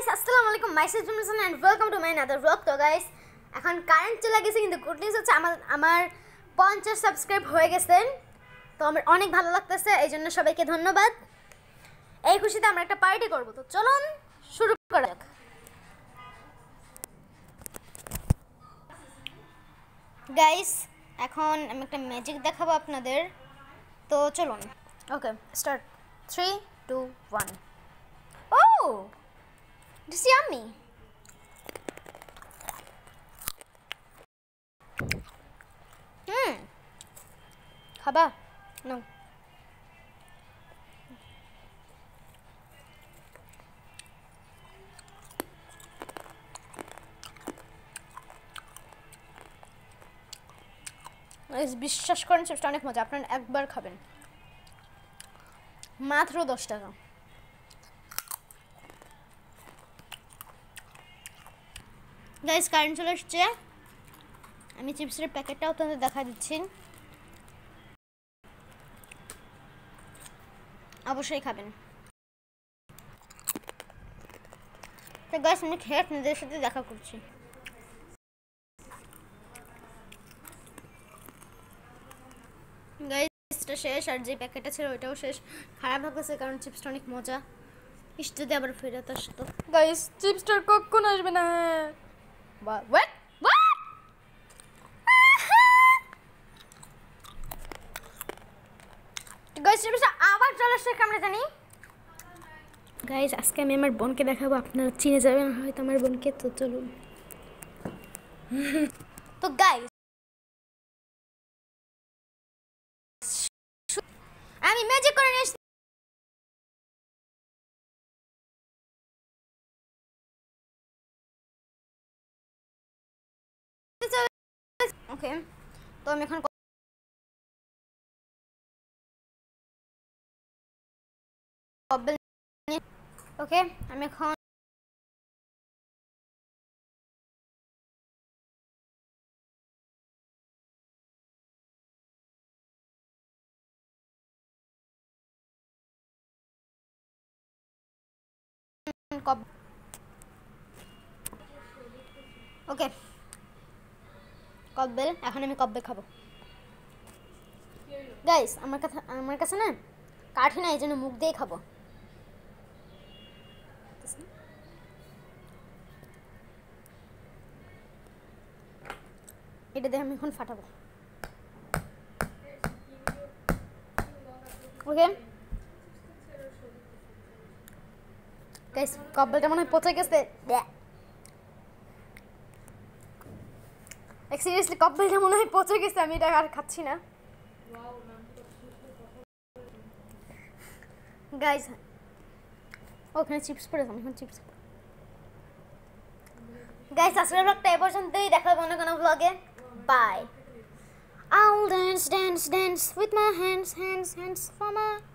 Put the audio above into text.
guys, আসসালামু আলাইকুম, myself Jumson and welcome to my another vlog. তো guys, এখন কারেন্ট চলে গেছে কিন্তু গুড নিউজ হচ্ছে আমার 50 সাবস্ক্রাইব হয়ে গেছে। তো আমার অনেক ভালো লাগতেছে, এইজন্য সবাইকে ধন্যবাদ। এই খুশিতে আমরা একটা পার্টি করব। তো চলুন শুরু করা যাক। গাইস, এখন আমি একটা ম্যাজিক দেখাবো আপনাদের। তো চলুন। Okay, start. 3 2 1. Oh! This is yummy. Haba? No. বিশ্বাস করেন সেটা অনেক মজা, আপনারা একবার খাবেন, মাত্র 10 টাকা। গাইস, কারেন্ট চলে এসছে, আমি চিপসের প্যাকেটটাও আপনাদের দেখা দিচ্ছি, অবশ্যই খাবেন। তো গাইস, আমি খেয়ে আপনাদের সাথে দেখা করছি। গাইসটা শেষ, আর যে প্যাকেটটা ছিল ওইটাও শেষ। খারাপ লাগছে কারণ চিপসটা অনেক মজা। যদি আবার ফেরত আসতো। গাইস, চিপসটার কখন আসবে না? What? গাইস, চিপসটা আবার চলে আসছে আমরা জানি। গাইস, আজকে আমি আমার বোনকে দেখাবো, আপনারা চিনে যাবেন হয়তো আমার বোনকে। তো চলুন। তো গাইস, আমি ম্যাজিক করে নিয়ে ওকে। তো আমি এখন ওকে, আমি এখন ওকে কব্বেল, এখন আমি কব্বেল খাবো। গাইস, আমার কাছে না কাঠি না, এই জন্য মুখ দিয়ে খাবো। এটা দিয়ে আমি এখন ফাটাবো। ওকে গাইস, কব্বেলটা মনে হয় পচে গেছে। সিরিয়াসলি কব্বেলটা মনে হয় পচে গেছে, আমি এটা আর খাচ্ছি না। গাইস, ওখানে চিপস পড়েছে, আমি এখন চিপস। গাইস, আজকের ব্লগটা এই পর্যন্তই, দেখা হবে অন্য কোনো ব্লগে। Bye. I'll dance, dance, dance with my hands, hands, hands for my